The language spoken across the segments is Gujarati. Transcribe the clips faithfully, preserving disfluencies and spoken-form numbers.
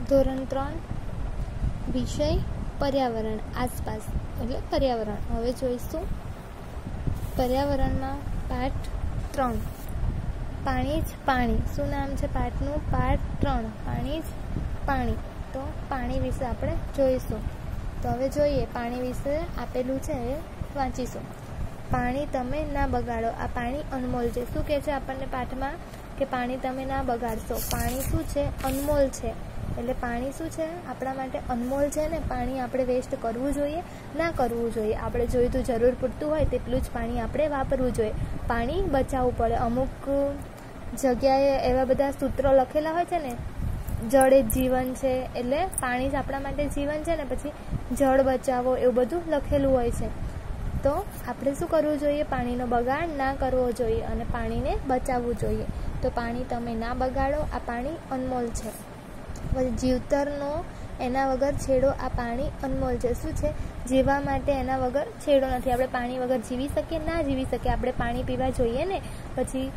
ધોરણ ત્રણ વિષય પર્યાવરણ આસપાસ એટલે પર્યાવરણ. હવે જોઈશું પર્યાવરણમાં પાઠ ત્રણ પાણી જ પાણી. શું નામ છે પાઠનું? પાઠ ત્રણ પાણી જ પાણી. તો પાણી વિશે આપણે જોઈશું. તો હવે જોઈએ પાણી વિશે આપેલું છે એ વાંચીશું. પાણી તમે ના બગાડો. આ પાણી અનમોલ છે. શું કહે છે આપણને પાઠમાં? કે પાણી તમે ના બગાડશો. પાણી શું છે? અનમોલ છે. એટલે પાણી શું છે? આપણા માટે અનમોલ છે ને. પાણી આપણે વેસ્ટ કરવું જોઈએ ના કરવું જોઈએ. આપણે જોઈતું જરૂર પૂરતું હોય તેટલું જ પાણી આપણે વાપરવું જોઈએ. પાણી બચાવવું પડે. અમુક જગ્યાએ એવા બધા સૂત્રો લખેલા હોય છે ને, જળ એ જીવન છે, એટલે પાણી જ આપણા માટે જીવન છે ને. પછી જળ બચાવો એવું બધું લખેલું હોય છે. તો આપણે શું કરવું જોઈએ? પાણીનો બગાડ ના કરવો જોઈએ અને પાણીને બચાવવું જોઈએ. તો પાણી તમે ના બગાડો. આ પાણી અનમોલ છે. પછી જીવતરનો એના વગર છેડો. આ પાણી અનમોલ છે. શું છે? જીવવા માટે એના વગર છેડો નથી. આપણે પાણી વગર જીવી શકીએ? ના જીવી શકીએ. આપણે પાણી પીવા જોઈએ ને. પછી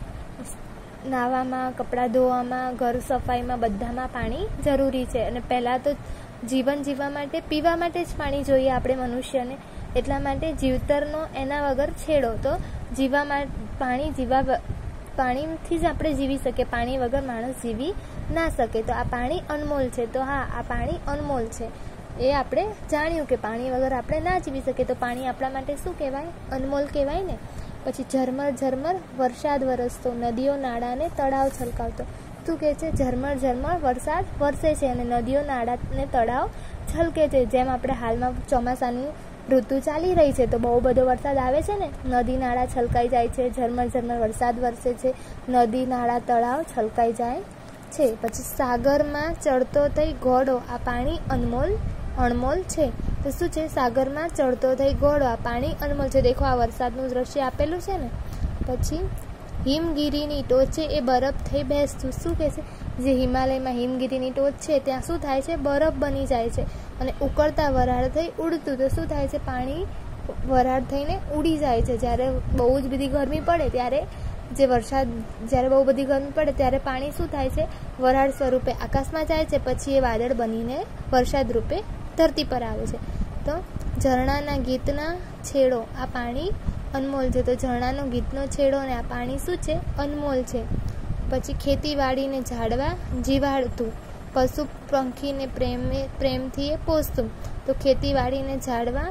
નાહવામાં, કપડાં ધોવામાં, ઘર સફાઈમાં બધામાં પાણી જરૂરી છે. અને પહેલાં તો જીવન જીવવા માટે પીવા માટે જ પાણી જોઈએ આપણે મનુષ્યને. એટલા માટે જીવતરનો એના વગર છેડો. તો જીવવા માટે પાણી જીવવા પાણીથી જ આપણે જીવી શકીએ. પાણી વગર માણસ જીવી ના શકે. તો આ પાણી અનમોલ છે. તો હા, આ પાણી અનમોલ છે એ આપણે જાણ્યું કે પાણી વગર આપણે ના જીવી શકીએ. તો પાણી આપણા માટે શું કહેવાય? અનમોલ કહેવાય ને. પછી ઝરમર ઝરમર વરસાદ વરસતો, નદીઓ નાળાને તળાવ છલકાવતો. શું કહે છે? ઝરમર ઝરમર વરસાદ વરસે છે અને નદીઓ નાળાને તળાવ છલકે છે. જેમ આપણે હાલમાં ચોમાસાની ઋતુ ચાલી રહી છે તો બહુ બધો વરસાદ આવે છે ને, નદી નાળા છલકાઈ જાય છે. ઝરમર ઝરમર વરસાદ વરસે છે, નદી નાળા તળાવ છલકાઈ જાય છે. પછી સાગરમાં ચડતો થઈ ઘોડો. આ પાણી અનમોલ અણમોલ છે. તો શું છે? સાગરમાં ચડતો થઈ ઘોડો. આ પાણી અનમોલ છે. દેખો આ વરસાદનું દ્રશ્ય આપેલું છે ને. પછી હિમગીરીની ટોચે એ બરફ થઈ બેસતું. શું કહે છે? જે હિમાલયમાં હિમગીરીની ટોચ છે ત્યાં શું થાય છે? બરફ બની જાય છે અને ઉકળતા વરાળ થઈ ઉડતું. તો શું થાય છે? પાણી વરાળ થઈને ઉડી જાય છે. જ્યારે બહુ જ બધી ગરમી પડે ત્યારે જે વરસાદ જ્યારે બહુ બધી ગરમી પડે ત્યારે પાણી શું થાય છે? વરાળ સ્વરૂપે આકાશમાં જાય છે. પછી એ વાદળ બનીને વરસાદ રૂપે ધરતી પર આવે છે. તો ઝરણાના ગીતના છેડો. આ પાણી અનમોલ છે. તો ઝરણાનો ગીતનો છેડો અને આ પાણી શું છે? અનમોલ છે. પછી ખેતીવાડીને ઝાડવા જીવાડતું, પશુ પંખીને પ્રેમ પ્રેમથી એ પોષતું. તો ખેતીવાડીને ઝાડવા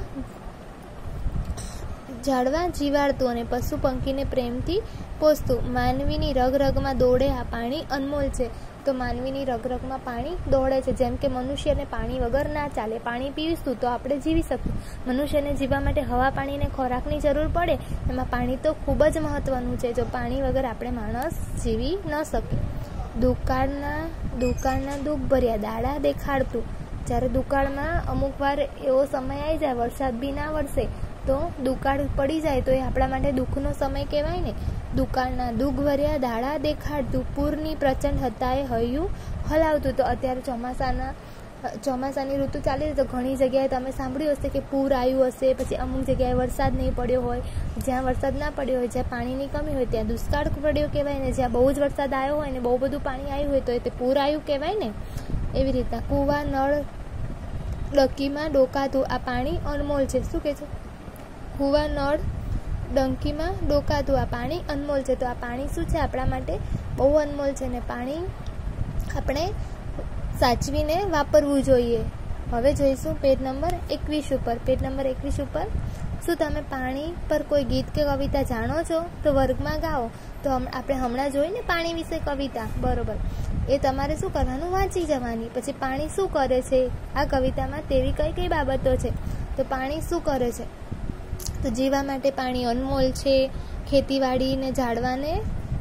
ઝાડવા જીવાડતું અને પશુ પંખીને પ્રેમથી પોષતું. માનવીની રગરગમાં દોડે. આ પાણી અનમોલ છે. તો માનવીની રગરગમાં પાણી દોડે છે. જેમ કે મનુષ્યને પાણી વગર ના ચાલે. પાણી પીવીશું તો આપણે જીવી શકીએ. મનુષ્યને જીવવા માટે હવા, પાણીને ખોરાકની જરૂર પડે. એમાં પાણી તો ખૂબ જ મહત્વનું છે. જો પાણી વગર આપણે માણસ જીવી ન શકે. દુકાળના દુકાળના દુઃખ ભર્યા દાડા દેખાડતું. જ્યારે દુકાળમાં અમુક વાર એવો સમય આવી જાય વરસાદ બી ના વરસે તો દુકાળ પડી જાય તો એ આપણા માટે દુઃખનો સમય કહેવાય ને. દુકાળના દુઃખ ભર્યા દાડા દેખાડતું. પૂરની પ્રચંડ હતાએ હૈયું હલાવતું. તો અત્યારે ચોમાસાના ચોમાસાની ઋતુ ચાલી રહી તો ઘણી જગ્યાએ તમે સાંભળ્યું હશે કે પૂર આવ્યું હશે. પછી અમુક જગ્યાએ વરસાદ નહીં પડ્યો હોય. જ્યાં વરસાદ ના પડ્યો હોય, જ્યાં પાણીની કમી હોય ત્યાં દુષ્કાળ પડ્યો કહેવાય ને. જ્યાં બહુ જ વરસાદ આવ્યો હોય ને બહુ બધું પાણી આવ્યું હોય તો તે પૂર આવ્યું કહેવાય ને. એવી રીતના કૂવા નળ ડંકીમાં ડોકાતું. આ પાણી અનમોલ છે. શું કહે છે? કૂવા નળ ડંકીમાં ડોકાતું. આ પાણી અનમોલ છે. તો આ પાણી શું છે? આપણા માટે બહુ અનમોલ છે ને પાણી આપણે સાચવીને વાપરવું જોઈએ. હવે જોઈશું પેજ નંબર એકવીસ ઉપર. પેજ નંબર એકવીસ ઉપર શું તમે પાણી પર કોઈ ગીત કે કવિતા જાણો છો? તો વર્ગમાં ગાઓ. તો આપણે હમણાં જોઈને પાણી વિશે કવિતા, બરોબર, એ તમારે શું કરવાનું? વાંચી જવાની. પછી પાણી શું કરે છે આ કવિતામાં તેવી કઈ કઈ બાબતો છે? તો પાણી શું કરે છે? તો જીવવા માટે પાણી અનમોલ છે. ખેતીવાડીને ઝાડવાને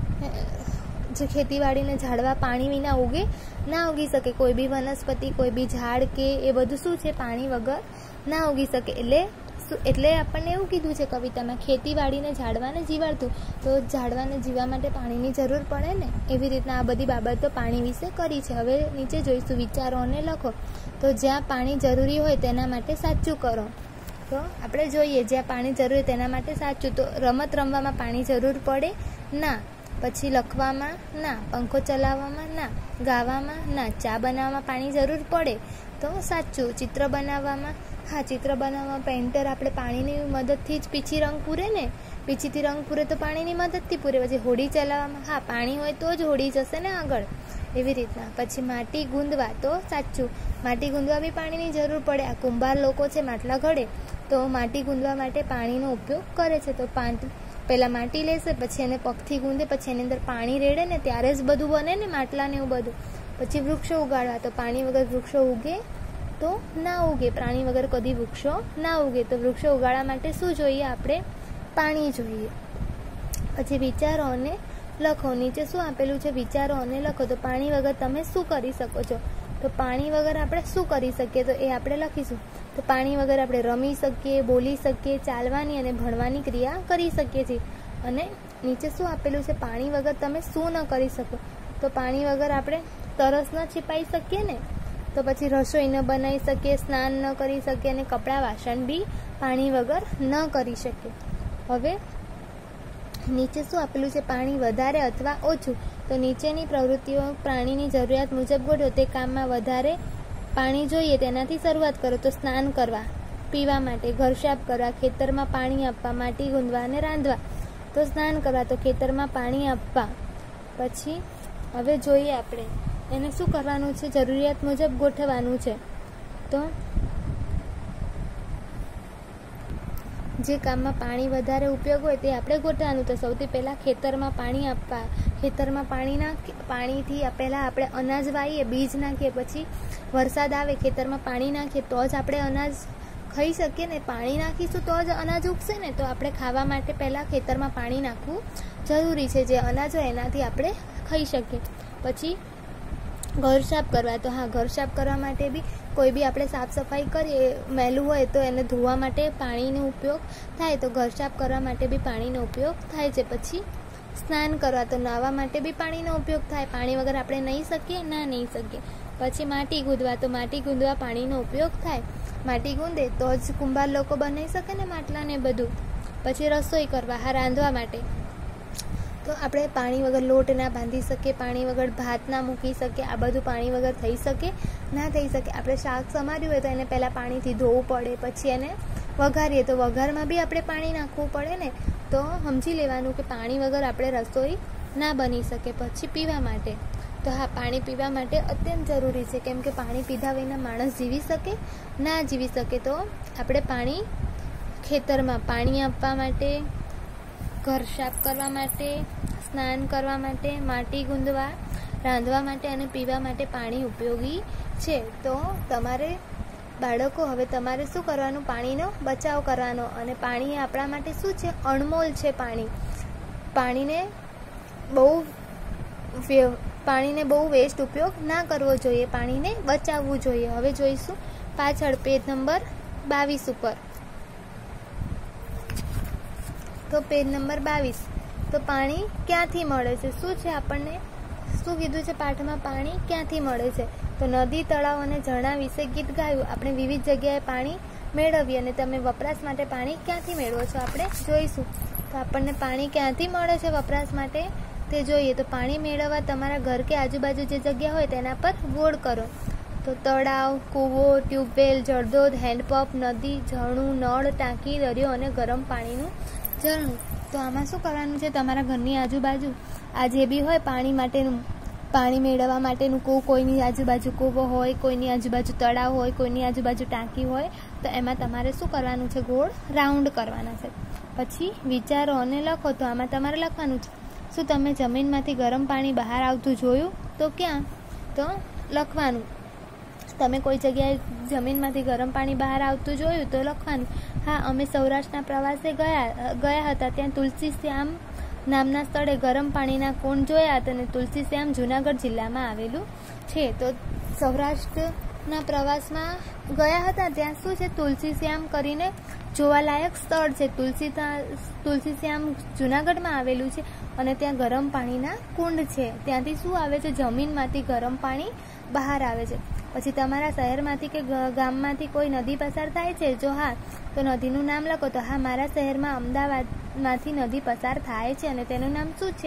જે ખેતીવાડીને ઝાડવા પાણી વિના ઉગે ના ઉગી શકે. કોઈ બી વનસ્પતિ, કોઈ બી ઝાડ કે એ બધું શું છે? પાણી વગર ના ઉગી શકે. એટલે એટલે આપણને એવું કીધું છે કવિતામાં, ખેતીવાડીને ઝાડવાને જીવાડતું. તો ઝાડવાને જીવવા માટે પાણીની જરૂર પડે ને. એવી રીતના આ બધી બાબતો પાણી વિશે કરી છે. હવે નીચે જોઈશું વિચારો અને લખો. તો જ્યાં પાણી જરૂરી હોય તેના માટે સાચું કરો. તો આપણે જોઈએ જ્યાં પાણી જરૂર તેના માટે સાચું. તો રમત રમવામાં પાણી જરૂર પડે ના. પછી લખવામાં ના, પંખો ચલાવવામાં ના, ગાવામાં ના, ચા બનાવવામાં પાણી જરૂર પડે તો સાચું. ચિત્ર બનાવવામાં હા, ચિત્ર બનાવવામાં પેઇન્ટર આપણે પાણીની મદદથી જ પીછી રંગ પૂરે ને, પીછીથી રંગ પૂરે તો પાણીની મદદથી પૂરે. પછી હોડી ચલાવવામાં હા, પાણી હોય તો જ હોડી જશે ને આગળ, એવી રીતના. પછી માટી ગૂંદવા તો સાચું, માટી ગૂંદવા બી પાણીની જરૂર પડે. આ કુંભાર લોકો છે માટલા ઘડે તો માટી ગૂંદવા માટે પાણીનો ઉપયોગ કરે છે. તો પાંચ પહેલાં માટી લેશે, પછી એને પગથી ગૂંદે, પછી એની અંદર પાણી રેડે ને ત્યારે જ બધું બને ને, માટલા ને એવું બધું. પછી વૃક્ષો ઉગાડવા તો પાણી વગર વૃક્ષો ઉગે તો ના ઉગે, પ્રાણી વગર કદી વૃક્ષો ના ઉગે. તો વૃક્ષો ઉગાડવા માટે શું જોઈએ આપણે? પાણી જોઈએ. પછી વિચારો અને લખો. નીચે શું આપેલું છે? વિચારો અને લખો. તો પાણી વગર તમે શું કરી શકો છો? તો પાણી વગર આપણે શું કરી શકીએ? તો એ આપણે લખીશું. તો પાણી વગર આપણે રમી શકીએ, બોલી શકીએ, ચાલવાની અને ભણવાની ક્રિયા કરી શકીએ છીએ. અને નીચે શું આપેલું છે? પાણી વગર તમે શું ન કરી શકો? તો પાણી વગર આપણે તરસ ન છીપાઈ શકીએ ને, તો પછી રસોઈ ન બનાવી શકીએ, સ્નાન ન કરી શકીએ અને કપડાં વાસણ બી પાણી વગર ન કરી શકીએ. હવે નીચે શું આપેલું છે? પાણી વધારે અથવા ઓછું. તો નીચેની પ્રવૃત્તિઓ પ્રાણીની જરૂરિયાત મુજબ ગોઠવો. તે કામમાં વધારે પાણી જોઈએ તેનાથી શરૂઆત કરો. તો સ્નાન કરવા, પીવા માટે, ઘર સાફ કરવા, ખેતરમાં પાણી આપવા, માટી ગૂંદવા અને રાંધવા. તો સ્નાન કરવા, તો ખેતરમાં પાણી આપવા. પછી હવે જોઈએ આપણે એને શું કરવાનું છે? જરૂરિયાત મુજબ ગોઠવવાનું છે. તો જે કામમાં પાણી વધારે ઉપયોગ હોય તે આપણે ગોઠવવાનું. તો સૌથી પહેલાં ખેતરમાં પાણી આપવા. ખેતરમાં પાણી નાખ પાણીથી પહેલાં આપણે અનાજ વાવીએ, બીજ નાખીએ, પછી વરસાદ આવે, ખેતરમાં પાણી નાખીએ તો જ આપણે અનાજ ખાઈ શકીએ ને. પાણી નાખીશું તો જ અનાજ ઉગશે ને. તો આપણે ખાવા માટે પહેલાં ખેતરમાં પાણી નાખવું જરૂરી છે. જે અનાજ હોય એનાથી આપણે ખાઈ શકીએ. પછી ઘર સાફ કરવા. તો હા, ઘર સાફ કરવા માટે બી કોઈ બી આપણે સાફ સફાઈ કરીએ, મેલું હોય તો એને ધોવા માટે પાણીનો ઉપયોગ થાય. તો ઘર સાફ કરવા માટે બી પાણીનો ઉપયોગ થાય છે. પછી સ્નાન કરવા. તો નાહવા માટે બી પાણીનો ઉપયોગ થાય. પાણી વગર આપણે નહીં શકીએ ના નહીં શકીએ. પછી માટી ગૂંદવા. તો માટી ગૂંદવા પાણીનો ઉપયોગ થાય. માટી ગૂંદે તો જ કુંભાર લોકો બનાવી શકે ને માટલા ને બધું. પછી રસોઈ કરવા. હા, રાંધવા માટે. તો આપણે પાણી વગર લોટ ના બાંધી શકીએ, પાણી વગર ભાત ના મૂકી શકીએ. આ બધું પાણી વગર થઈ શકે ના થઈ શકે. આપણે શાક સમાર્યું હોય તો એને પહેલાં પાણીથી ધોવું પડે, પછી એને વઘારીએ તો વઘારમાં બી આપણે પાણી નાખવું પડે ને. તો સમજી લેવાનું કે પાણી વગર આપણે રસોઈ ના બની શકે. પછી પીવા માટે. તો હા, પાણી પીવા માટે અત્યંત જરૂરી છે, કેમ કે પાણી પીધા વિના માણસ જીવી શકે ના જીવી શકે. તો આપણે પાણી ખેતરમાં પાણી આપવા માટે, ઘર સાફ કરવા માટે, સ્નાન કરવા માટે, માટી ગૂંદવા, રાંધવા માટે અને પીવા માટે પાણી ઉપયોગી છે. તો તમારે બાળકો હવે તમારે શું કરવાનું? પાણીનો બચાવ કરવાનો. અને પાણી આપણા માટે શું છે? અણમોલ છે. પાણી પાણીને બહુ પાણીને બહુ વેસ્ટ ઉપયોગ ના કરવો જોઈએ. પાણીને બચાવવું જોઈએ. હવે જોઈશું પાછળ પેજ નંબર બાવીસ ઉપર. તો પેજ નંબર બાવીસ. તો પાણી ક્યાંથી મળે છે? શું છે આપણને શું કીધું છે પાઠમાં? પાણી ક્યાંથી મળે છે? તો નદી, તળાવ અને ઝરણા વિશે ગીત ગાયું. આપણે વિવિધ જગ્યાએ પાણી મેળવીએ અને તમે વપરાશ માટે પાણી ક્યાંથી મેળવો છો આપણે જોઈશું. તો આપણને પાણી ક્યાંથી મળે છે વપરાશ માટે તે જોઈએ. તો પાણી મેળવવા તમારા ઘર કે આજુબાજુ જે જગ્યા હોય તેના પર ગોળ કરો. તો તળાવ, કૂવો, ટ્યુબવેલ, જળધોધ, હેન્ડપંપ, નદી, ઝરણું, નળ, ટાંકી, દરિયો અને ગરમ પાણીનું ઝરણું. તો આમાં શું કરવાનું છે? તમારા ઘરની આજુબાજુ આ જે બી હોય પાણી માટેનું, પાણી મેળવવા માટેનું કૂવો, કોઈની આજુબાજુ કૂવો હોય, કોઈની આજુબાજુ તળાવ હોય, કોઈની આજુબાજુ ટાંકી હોય, તો એમાં તમારે શું કરવાનું છે? ગોળ રાઉન્ડ કરવાના છે. પછી વિચારો અને લખો. તો આમાં તમારે લખવાનું છે શું તમે જમીનમાંથી ગરમ પાણી બહાર આવતું જોયું? તો ક્યાં? તો લખવાનું. તમે કોઈ જગ્યાએ જમીનમાંથી ગરમ પાણી બહાર આવતું જોયું? તો લખવાનું. હા, અમે સૌરાષ્ટ્રના પ્રવાસે ગયા ગયા હતા. ત્યાં તુલસી શ્યામ નામના સ્થળે ગરમ પાણીના કુંડ જોયા હતા. અને તુલસી શ્યામ જુનાગઢ જિલ્લામાં આવેલું છે. તો સૌરાષ્ટ્રના પ્રવાસમાં ગયા હતા. ત્યાં શું છે? તુલસી શ્યામ કરીને જોવાલાયક સ્થળ છે. તુલસી તુલસી શ્યામ જુનાગઢમાં આવેલું છે અને ત્યાં ગરમ પાણીના કુંડ છે. ત્યાંથી શું આવે છે? જમીનમાંથી ગરમ પાણી બહાર આવે છે. પછી તમારા શહેરમાંથી કે ગામમાંથી કોઈ નદી પસાર થાય છે? જો હા, તો નદીનું નામ લખો. તો હા, મારા શહેરમાં અમદાવાદમાંથી નદી પસાર થાય છે અને તેનું નામ શું છે?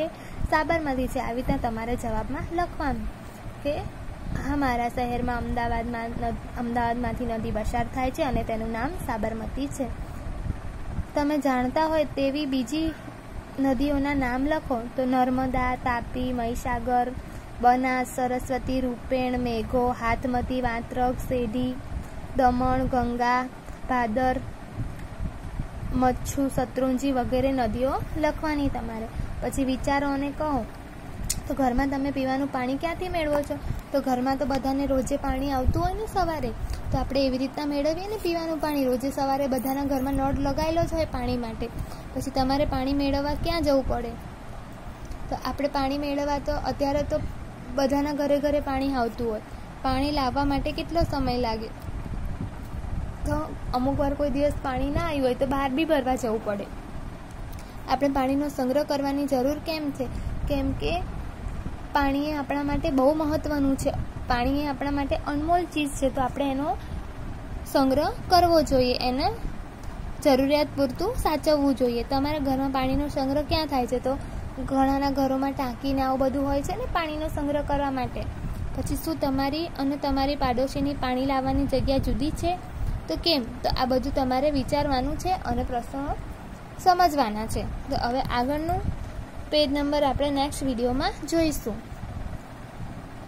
સાબરમતી છે. આવી રીતે તમારે જવાબમાં લખવાનું કે હા મારા શહેરમાં અમદાવાદમાં અમદાવાદમાંથી નદી પસાર થાય છે અને તેનું નામ સાબરમતી છે. તમે જાણતા હોય તેવી બીજી નદીઓના નામ લખો તો નર્મદા, તાપી, મહીસાગર, બનાસ, સરસ્વતી, રૂપેણ, મેઘો, હાથમતી, વાત્રક, સેઢી, દમણ, ગંગા, ભાદર, મચ્છુ, શત્રુંજી વગેરે નદીઓ લખવાની તમારે. પછી વિચારો અને કહો. તો ઘરમાં તમે પીવાનું પાણી ક્યાંથી મેળવો છો? તો ઘરમાં તો બધાને રોજે પાણી આવતું હોય ને સવારે, તો આપણે એવી રીતના મેળવીએ ને પીવાનું પાણી. રોજે સવારે બધાના ઘરમાં નળ લગાવેલો જ હોય પાણી માટે. પછી તમારે પાણી મેળવવા ક્યાં જવું પડે? તો આપણે પાણી મેળવવા તો અત્યારે તો બધાના ઘરે ઘરે પાણી આવતું હોય. પાણી લાવવા માટે કેટલો સમય લાગે? તો અમુક વાર કોઈ દિવસ પાણી ના આવ્યું હોય તો બહાર બી ભરવા જવું પડે. આપણે પાણીનો સંગ્રહ કરવાની જરૂર કેમ છે? કેમ કે પાણી એ આપણા માટે બહુ મહત્ત્વનું છે. પાણી એ આપણા માટે અનમોલ ચીજ છે. તો આપણે એનો સંગ્રહ કરવો જોઈએ, એને જરૂરિયાત પૂરતું સાચવવું જોઈએ. તમારા ઘરમાં પાણીનો સંગ્રહ ક્યાં થાય છે? તો ઘણાના ઘરોમાં ટાંકીને આવું બધું હોય છે ને પાણીનો સંગ્રહ કરવા માટે. પછી શું તમારી અને તમારી પાડોશીની પાણી લાવવાની જગ્યા જુદી છે? તો કેમ? તો આ બધું તમારે વિચારવાનું છે અને પ્રશ્નો સમજવાના છે. તો હવે આગળનું પેજ નંબર આપણે નેક્સ્ટ વિડીયોમાં જોઈશું.